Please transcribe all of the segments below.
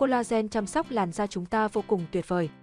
Collagen chăm sóc làn da chúng ta vô cùng tuyệt vời.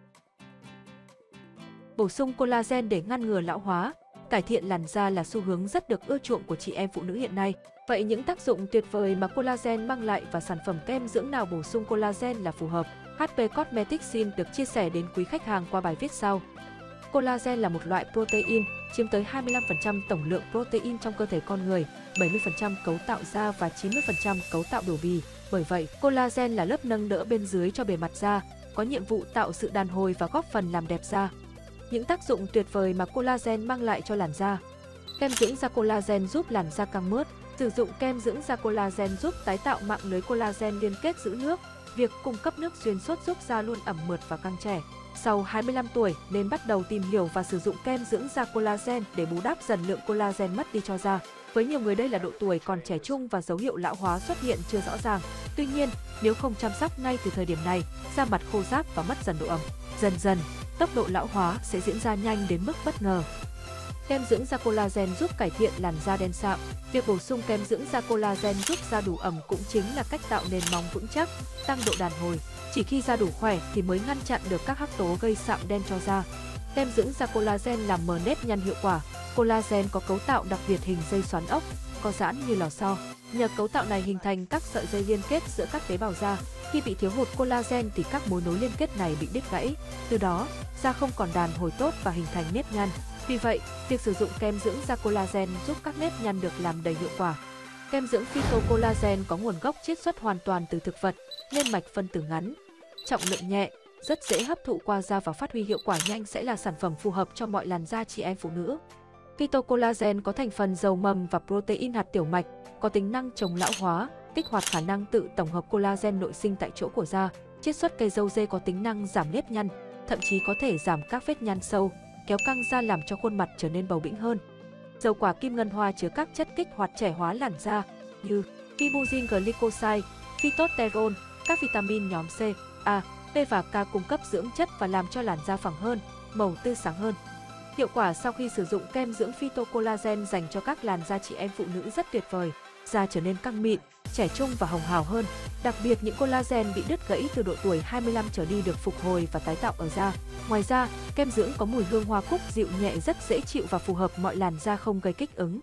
Bổ sung collagen để ngăn ngừa lão hóa, cải thiện làn da là xu hướng rất được ưa chuộng của chị em phụ nữ hiện nay. Vậy những tác dụng tuyệt vời mà collagen mang lại và sản phẩm kem dưỡng nào bổ sung collagen là phù hợp? HP Cosmetics xin được chia sẻ đến quý khách hàng qua bài viết sau. Collagen là một loại protein, chiếm tới 25% tổng lượng protein trong cơ thể con người, 70% cấu tạo da và 90% cấu tạo biểu bì. Bởi vậy, collagen là lớp nâng đỡ bên dưới cho bề mặt da, có nhiệm vụ tạo sự đàn hồi và góp phần làm đẹp da. Những tác dụng tuyệt vời mà collagen mang lại cho làn da. Kem dưỡng da collagen giúp làn da căng mướt. Sử dụng kem dưỡng da collagen giúp tái tạo mạng lưới collagen liên kết giữ nước. Việc cung cấp nước xuyên suốt giúp da luôn ẩm mượt và căng trẻ. Sau 25 tuổi nên bắt đầu tìm hiểu và sử dụng kem dưỡng da collagen để bù đắp dần lượng collagen mất đi cho da. Với nhiều người đây là độ tuổi còn trẻ trung và dấu hiệu lão hóa xuất hiện chưa rõ ràng. Tuy nhiên, nếu không chăm sóc ngay từ thời điểm này, da mặt khô ráp và mất dần độ ẩm. Dần dần, tốc độ lão hóa sẽ diễn ra nhanh đến mức bất ngờ. Kem dưỡng da collagen giúp cải thiện làn da đen sạm. Việc bổ sung kem dưỡng da collagen giúp da đủ ẩm cũng chính là cách tạo nền móng vững chắc, tăng độ đàn hồi. Chỉ khi da đủ khỏe thì mới ngăn chặn được các hắc tố gây sạm đen cho da. Kem dưỡng da collagen làm mờ nếp nhăn hiệu quả. Collagen có cấu tạo đặc biệt hình dây xoắn ốc, có giãn như lò xo. Nhờ cấu tạo này hình thành các sợi dây liên kết giữa các tế bào da. Khi bị thiếu hụt collagen thì các mối nối liên kết này bị đứt gãy. Từ đó, da không còn đàn hồi tốt và hình thành nếp nhăn. Vì vậy, việc sử dụng kem dưỡng da collagen giúp các nếp nhăn được làm đầy hiệu quả. Kem dưỡng phytocollagen có nguồn gốc chiết xuất hoàn toàn từ thực vật, nên mạch phân tử ngắn, trọng lượng nhẹ, rất dễ hấp thụ qua da và phát huy hiệu quả nhanh sẽ là sản phẩm phù hợp cho mọi làn da chị em phụ nữ. Phytocollagen có thành phần dầu mầm và protein hạt tiểu mạch, có tính năng chống lão hóa, kích hoạt khả năng tự tổng hợp collagen nội sinh tại chỗ của da. Chiết xuất cây dâu dê có tính năng giảm nếp nhăn, thậm chí có thể giảm các vết nhăn sâu, kéo căng da làm cho khuôn mặt trở nên bầu bĩnh hơn. Dầu quả kim ngân hoa chứa các chất kích hoạt trẻ hóa làn da như ribosine glycoside, phytosterol, các vitamin nhóm C, A, P và K cung cấp dưỡng chất và làm cho làn da phẳng hơn, màu tươi sáng hơn. Hiệu quả sau khi sử dụng kem dưỡng phytocollagen dành cho các làn da chị em phụ nữ rất tuyệt vời. Da trở nên căng mịn, trẻ trung và hồng hào hơn. Đặc biệt những collagen bị đứt gãy từ độ tuổi 25 trở đi được phục hồi và tái tạo ở da. Ngoài ra, kem dưỡng có mùi hương hoa cúc dịu nhẹ rất dễ chịu và phù hợp mọi làn da không gây kích ứng.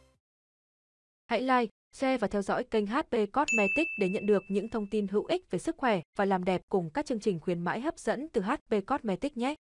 Hãy like, share và theo dõi kênh HP Cosmetics để nhận được những thông tin hữu ích về sức khỏe và làm đẹp cùng các chương trình khuyến mãi hấp dẫn từ HP Cosmetics nhé!